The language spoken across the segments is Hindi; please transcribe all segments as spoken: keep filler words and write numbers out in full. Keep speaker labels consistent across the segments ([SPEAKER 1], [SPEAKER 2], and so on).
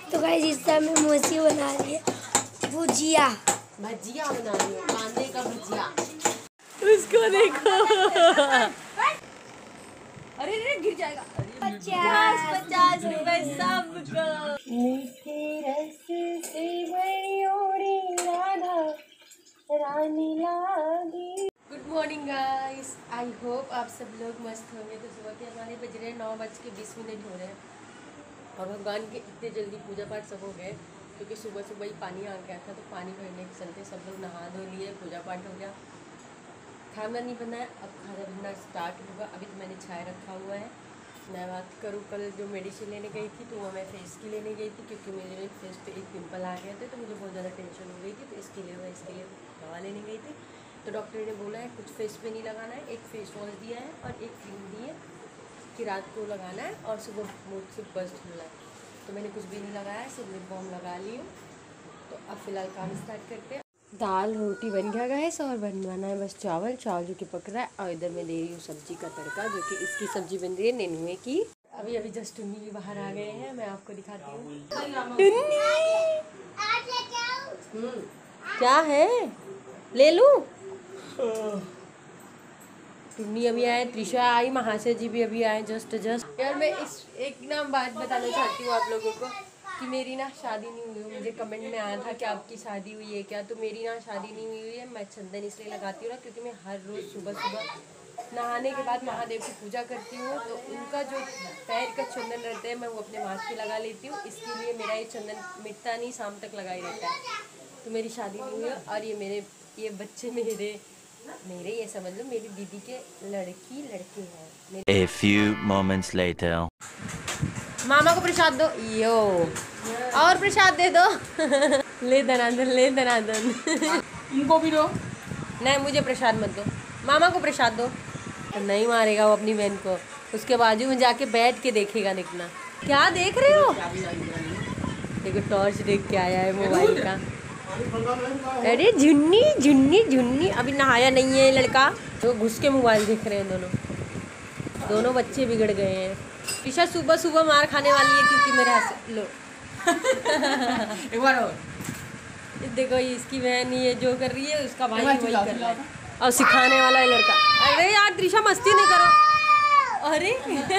[SPEAKER 1] तो गाइस इस टाइम में मौसी बना रही है भुजिया
[SPEAKER 2] भजिया बना रही है, कांदे का भजिया।
[SPEAKER 1] उसको देखो।
[SPEAKER 2] अरे अरे गिर जाएगा।
[SPEAKER 1] पचास
[SPEAKER 2] पचास रुपए सबको।
[SPEAKER 1] मीठे रस से भरी ओरी राधा रानी लागी।
[SPEAKER 2] Good morning guys, I hope आप सब लोग मस्त होंगे। तो सुबह के हमारे बज रहे हैं नौ बज के बीस मिनट हो रहे हैं और भगवान के इतने जल्दी पूजा पाठ सब हो गए क्योंकि सुबह सुबह ही पानी आ गया था। तो पानी भरने के चलते सब लोग नहा धो लिए, पूजा पाठ हो गया। खाना नहीं बना है, अब खाना बनना स्टार्ट होगा। अभी तो मैंने चाय रखा हुआ है। मैं बात करूँ, कल जो मेडिसिन लेने गई थी तो वो मैं फेस की लेने गई थी क्योंकि मेरे फेस पे एक पिंपल आ गया था तो मुझे बहुत ज़्यादा टेंशन हो गई थी। तो इसके लिए मैं इसके लिए दवा लेने गई थी। तो डॉक्टर ने बोला है कुछ फेस पे नहीं लगाना है, एक फेस वॉश दिया है और एक क्रीम दी है कि रात को लगाना है और सुबह मुझ से बस्ट होना है। तो मैंने कुछ भी नहीं लगाया है, सिर्फ लिप बाम लगा ली हूँ। तो अब फिलहाल काम स्टार्ट करते हैं। दाल रोटी बन गया गैस और बनवाना है बस चावल। चावल जो कि पक रहा है और इधर मैं दे रही हूँ सब्जी का तड़का, जो कि इसकी सब्जी बन रही है नेनुए की। अभी अभी जस्ट टुन्नी भी बाहर आ गए हैं, मैं आपको दिखाती हूँ। क्या है, ले लूँ? टुन्नी अभी आए, त्रिशा आई, महाशय जी भी अभी आए जस्ट जस्ट यार मैं इस एक ना बात बताना चाहती हूँ आप लोगों को कि मेरी ना शादी नहीं हुई। मुझे कमेंट में आया था कि आपकी शादी हुई है क्या, तो मेरी ना शादी नहीं हुई हुई है। मैं चंदन इसलिए लगाती हूँ ना क्योंकि मैं हर रोज़ सुबह सुबह नहाने के बाद महादेव की पूजा करती हूँ। तो उनका जो पैर का चंदन रहता है मैं वो अपने माथ पे लगा लेती हूँ। इसके लिए मेरा ये चंदन मिटता नहीं, शाम तक लगा ही रहता है। तो मेरी शादी नहीं हुई है और ये मेरे ये बच्चे मेरे मेरे ये समझ लो मेरी दीदी के लड़की लड़के हैं।
[SPEAKER 3] A few moments later.
[SPEAKER 2] मामा को प्रसाद दो, यो और प्रसाद दे दो। ले दनादन, ले दनादन।
[SPEAKER 4] इनको भी दो।
[SPEAKER 2] नहीं मुझे प्रसाद मत दो, मामा को प्रसाद दो। तो नहीं मारेगा वो अपनी बहन को, उसके बाजू में जाके बैठ के देखेगा निकना। क्या देख रहे हो? देखो टॉर्च देख के आया है मोबाइल का। अरे झुन्नी झुन्नी झुन्नी, अभी नहाया नहीं है लड़का तो घुस के मोबाइल देख रहे हैं दोनों दोनों बच्चे बिगड़ गए हैं। ईशा सुबह सुबह मार खाने वाली है क्योंकि मेरे हाथ लो।
[SPEAKER 4] एक बार और
[SPEAKER 2] देखो इसकी बहन ये जो कर रही है उसका भाई वही कर रहा है और सिखाने वाला है लड़का। अरे यार त्रिशा मस्ती नहीं करो। अरे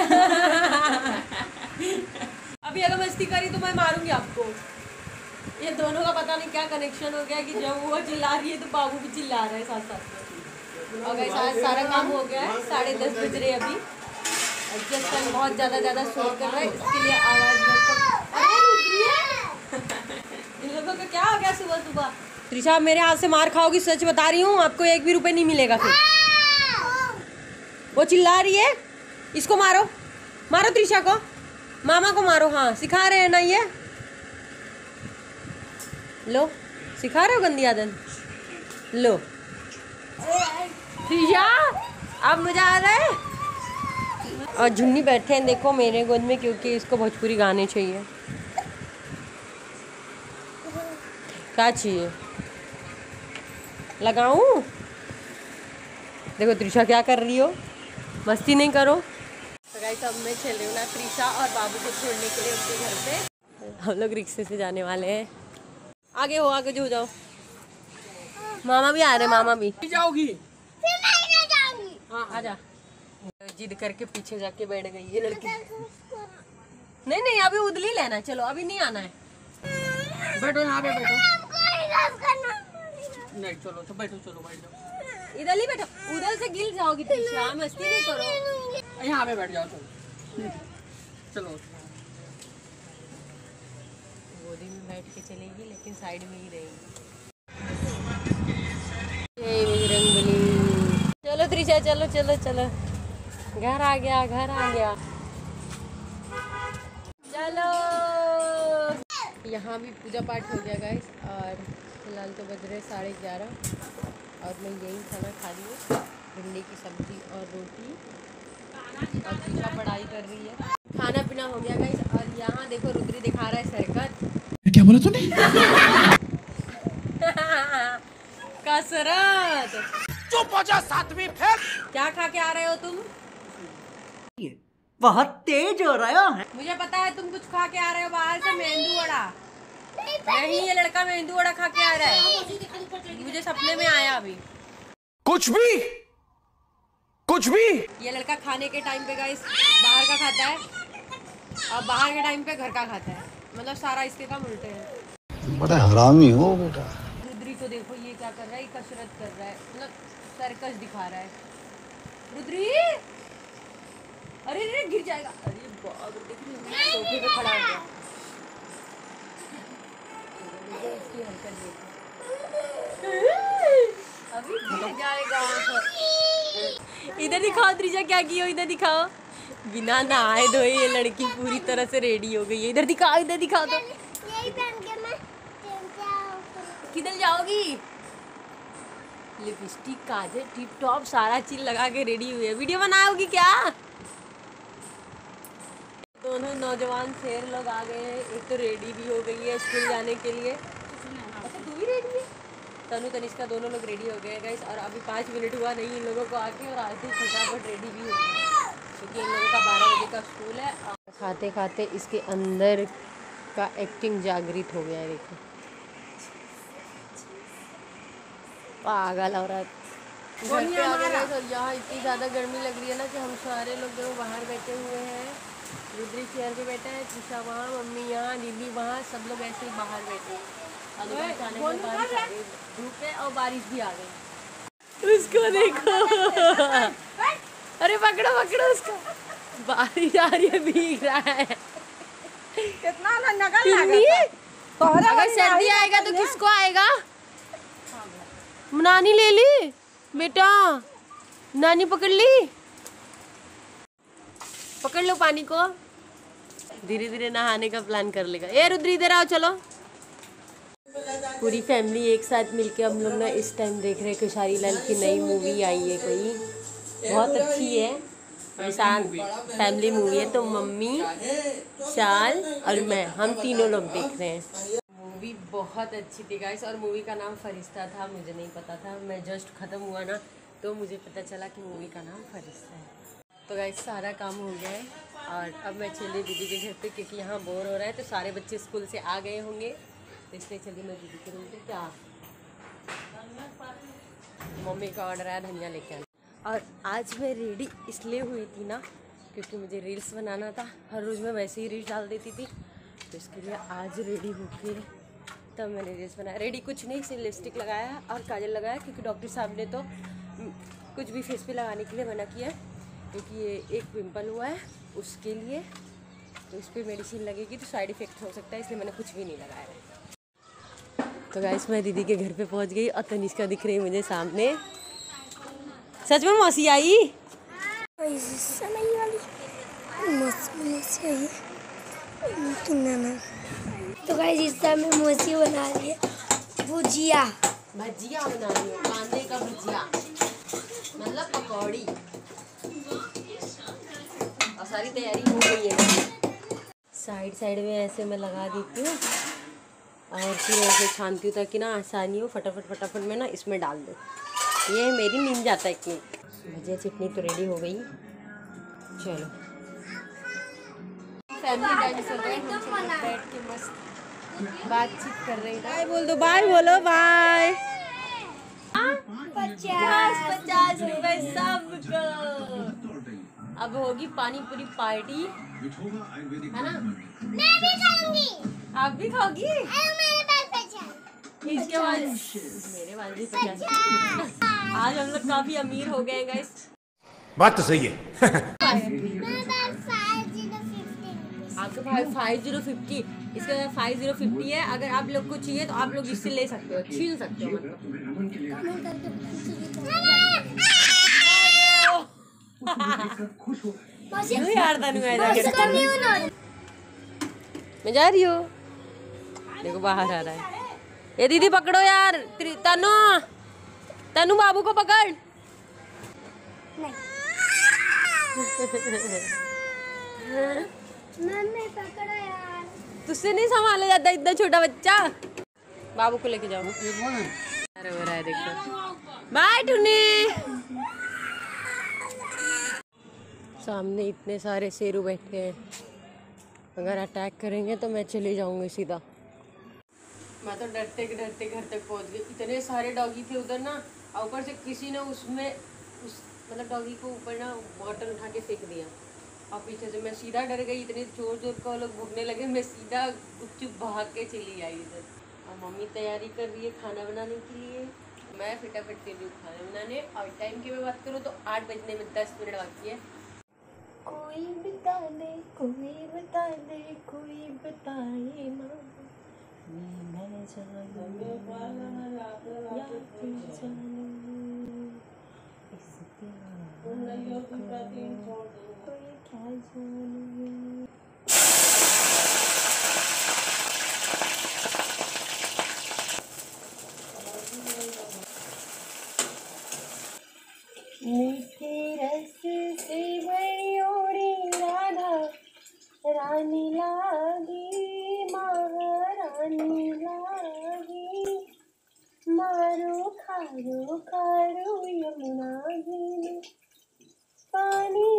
[SPEAKER 2] अभी अगर मस्ती करी तो मैं मारूंगी आपको। ये दोनों का पता नहीं क्या कनेक्शन हो गया कि जब वो चिल्ला रही है तो बाबू भी चिल्ला रहा है साथ साथ में। और वैसे आज सारा काम हो गया है, साढ़े दस बज रहे अभी। जिस टाइम बहुत ज़्यादा ज़्यादा शोर कर रहा है इसके लिए आवाज़ बहुत। अरे इन लोगों का क्या हो गया सुबह सुबह? त्रिशा मेरे हाथ से मार खाओगी, सच बता रही हूँ, आपको एक भी रुपए नहीं मिलेगा फिर। वो चिल्ला रही है, इसको मारो मारो त्रिशा को, मामा को मारो। हाँ सिखा रहे हैं ना ये, लो सिखा रहे हो गंदी आदत। लो त्रिशा अब मजा आ रहा है। और झुन्नी बैठे हैं देखो मेरे गोद में क्योंकि इसको भोजपुरी गाने चाहिए। क्या चाहिए लगाऊं? देखो त्रिशा क्या कर रही हो, मस्ती नहीं करो। तो गाइस अब मैं चल रही हूँ ना त्रिशा और बाबू को छोड़ने के लिए उनके घर पे। हम लोग रिक्शे से जाने वाले हैं। आगे हो, आगे जो जाओ। मामा भी आ रहे, मामा भी
[SPEAKER 4] जाओगी?
[SPEAKER 2] हाँ आजा। जिद करके पीछे जाके बैठ गई है लड़की। नहीं नहीं अभी उदली लेना, चलो अभी नहीं आना है।
[SPEAKER 4] बैठो यहाँ पे बैठो। नहीं चलो तो बैठो, चलो बैठ जाओ।
[SPEAKER 2] इधर ही बैठो, उधर से गिर जाओगी त्रिशा, मस्ती नहीं करो।
[SPEAKER 4] यहाँ पे बैठ जाओ, चलो चलो।
[SPEAKER 2] गोदी में बैठ के चलेगी लेकिन साइड में ही रहेगी। चलो त्रिशा चलो चलो चलो, घर आ गया घर आ गया। चलो यहाँ भी पूजा पाठ हो गया गाइस और फिलहाल तो बज रहे साढ़े ग्यारह और मैं यही खाना खा रही हूँ, भिंडी की सब्जी और रोटी। और त्रिशा पढ़ाई कर रही है। खाना पीना हो गया गाइस और यहाँ देखो रुद्री दिखा रहा है सरकत।
[SPEAKER 4] क्या बोला तूने?
[SPEAKER 2] कसरत।
[SPEAKER 4] चुप हो जा सातवीं फेल।
[SPEAKER 2] क्या खा के आ रहे हो तुम?
[SPEAKER 5] बहुत तेज हो रहा है।
[SPEAKER 2] मुझे पता है तुम कुछ खा के आ रहे हो बाहर से, मेंदू वड़ा। नहीं, ये लड़का मेंदू वड़ा खा के आ रहा है, मुझे सपने में आया अभी।
[SPEAKER 6] कुछ भी कुछ भी
[SPEAKER 2] ये लड़का खाने के टाइम पे गाइस बाहर का खाता है और बाहर के टाइम पे घर का खाता है, मतलब सारा इसके काम उल्टे हैं।
[SPEAKER 7] बड़ा हरामी हो बेटा।
[SPEAKER 2] रुद्री को देखो ये क्या कर रहा है, ये कसरत कर रहा है, मतलब सर्कस दिखा रहा है। रुद्री, अरे अरे गिर जाएगा। अरे बाप रे, देखिए सोफे पे खड़ा हो गया। इसकी हरकत देखो, अभी गिर जाएगा। इधर दिखाओ त्रिजा, क्या की हो, इधर दिखाओ। बिना नहाए धोए ये लड़की पूरी तरह से रेडी हो गई है। इधर दिखाओ, इधर दिखाओ तो।
[SPEAKER 1] यही पहन के मैं
[SPEAKER 2] किधर जाओगी? लिपस्टिक, काजल, टिप टॉप सारा चीज लगा के रेडी हुई है। वीडियो बनाओगी क्या? दोनों नौजवान शेर लोग आ गए हैं। एक तो रेडी भी हो गई है स्कूल जाने के लिए। अच्छा तू भी रेडी है? तनु तनिष्का दोनों लोग रेडी हो गए गाइस, और अभी पाँच मिनट हुआ नहीं इन लोगों को आके, और आते फटाफट रेडी भी हो गए क्योंकि इन लोगों का बारह बजे का स्कूल है। और खाते खाते इसके अंदर का एक्टिंग जागृत हो गया है। देखो पागल औरत। घर पे आ गए गाइस, और यहाँ इतनी ज़्यादा गर्मी लग रही है ना कि हम सारे लोग जो बाहर बैठे हुए हैं। रुद्री चेयर पे बैठा है, त्रिशा वहाँ, मम्मी यहाँ, दीदी वहाँ, सब लोग ऐसे ही बाहर बैठे हैं। अचानक में बारिश आ गई, धूप है और बारिश भी आ गई। उसको देखो, अरे पकड़ो पकड़ो उसको, बारिश आ रही है, भीग रहा है।
[SPEAKER 8] कितना नकल लगा था।
[SPEAKER 2] अगर सर्दी आएगा तो किसको आएगा? नानी ले ली बेटा, नानी पकड़ ली, पकड़ लो पानी को। धीरे धीरे नहाने का प्लान कर लेगा। ए रुद्री इधर आओ, चलो। पूरी फैमिली एक साथ मिलके हम लोग ना इस टाइम देख रहे हैं खेसारी लाल की नई मूवी आई है कोई, बहुत अच्छी है। निशान फैमिली मूवी है, तो मम्मी, शाल और मैं, हम तीनों लोग देख रहे हैं। मूवी बहुत अच्छी थी गाइस, और मूवी का नाम फरिश्ता था। मुझे नहीं पता था, मैं जस्ट ख़त्म हुआ ना तो मुझे पता चला कि मूवी का नाम फरिश्ता है। तो गाइस सारा काम हो गया है, और अब मैं चली दीदी के घर पे क्योंकि यहाँ बोर हो रहा है। तो सारे बच्चे स्कूल से आ गए होंगे, तो इसलिए चलिए मैं दीदी के रूम पे। क्या मम्मी का ऑर्डर आया धनिया लेके आना। और आज मैं रेडी इसलिए हुई थी ना क्योंकि मुझे रील्स बनाना था। हर रोज़ मैं वैसे ही रील्स डाल देती थी, तो इसके लिए आज रेडी होके तब मैंने रील्स बनाया। रेडी कुछ नहीं, सिर्फ लिपस्टिक लगाया और काजल लगाया, क्योंकि डॉक्टर साहब ने तो कुछ भी फेस पे लगाने के लिए मना किया, क्योंकि ये एक पिंपल हुआ है उसके लिए, तो इस पर मेडिसिन लगेगी तो साइड इफ़ेक्ट हो सकता है, इसलिए मैंने कुछ भी नहीं लगाया है। तो गाइस मैं दीदी के घर पे पहुंच गई, और तनिष्का दिख रही है मुझे सामने। सच में मौसी आई?
[SPEAKER 1] तो गाइस इस टाइम में मौसी बना रही है भुजिया।
[SPEAKER 2] भजिया बना रही हूँ, कांदे का भुजिया, मतलब पकौड़ी, और सारी तैयारी हो गई है। साइड साइड में ऐसे मैं लगा देती हूँ, और फिर ऐसे छानती हूँ ताकि ना आसानी हो, फटाफट फटाफट में ना इसमें डाल दो। ये है मेरी निंजा टेक्निक। भजिया चटनी तो रेडी हो गई। चलो फैमिली टाइम चल रहा है, हम सब लोग बैठ के मस्त बातचीत कर रहे हैं। बाय बोल दो, बाय बोलो, बाय। पचास पचास रुपए सबको। अब होगी पानी पूरी पार्टी, है ना?
[SPEAKER 1] मैं भी खाऊंगी।
[SPEAKER 2] आप भी खाओगी?
[SPEAKER 1] मेरे पास पचास।
[SPEAKER 2] इसके बाद मेरे पास भी पचास। आज हम लोग काफी अमीर हो गए गाइस।
[SPEAKER 6] बात तो सही है।
[SPEAKER 1] मेरे पास फाइव जीरो फिफ्टी।
[SPEAKER 2] आपके पास फाइव जीरो फिफ्टी, इसके बाद फाइव जीरो फिफ्टी है। अगर आप लोग को चाहिए तो आप लोग इससे ले सकते हो, छीन सकते हो मतलब। यार तनु मैं जा रही हूँ, देखो बाहर आ रहा है। ये दीदी पकड़ो यार, तनु तनु बाबू को पकड़।
[SPEAKER 1] मम्मी पकड़ो यार।
[SPEAKER 2] तुझसे नहीं संभाला जाता इतना छोटा बच्चा। बाबू को लेके जाओ। अरे हो रहा है देखो। बाय टुनी। सामने इतने सारे शेरू बैठे हैं, अगर अटैक करेंगे तो मैं चली जाऊंगी सीधा। मैं तो डरते डरते घर तक पहुंच गई, इतने सारे डॉगी थे उधर ना, और ऊपर से किसी ने उसमें उस मतलब डॉगी को ऊपर ना बॉटल उठा के फेंक दिया, और पीछे से मैं सीधा डर गई, इतने जोर जोर का वो लोग भूखने लगे, मैं सीधा गुपचुप भाग के चली आई इधर। और मम्मी तैयारी कर रही है खाना बनाने के लिए, मैं फटाफट चली हूँ खाना बनाने। और टाइम की मैं बात करूँ तो आठ बजने में दस मिनट बाकी है। कोई बता दे, कोई बता दे, कोई बताए माँ, मैं जानूं या तू जानूं इस प्यार को, कोई क्या जानूं। मीठे रस से भरी ओढ़ी राधा रानी लागी, महारानी लागी, मारो खारो खारो यमुना जी पानी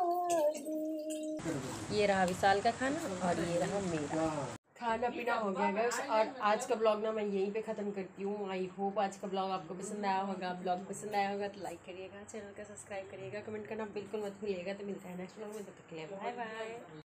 [SPEAKER 2] लागी। ये रहा विशाल का खाना और ये रहा मेरा खाना पीना हो गया गाइस। और आज का ब्लॉग ना मैं यहीं पे ख़त्म करती हूँ। आई होप आज का ब्लॉग आपको पसंद आया होगा। ब्लॉग पसंद आया होगा तो लाइक करिएगा, चैनल का सब्सक्राइब करिएगा, कमेंट करना बिल्कुल मत भूलिएगा। तो मिलता है नेक्स्ट ब्लॉग में, तब तक के लिए बाय बाय।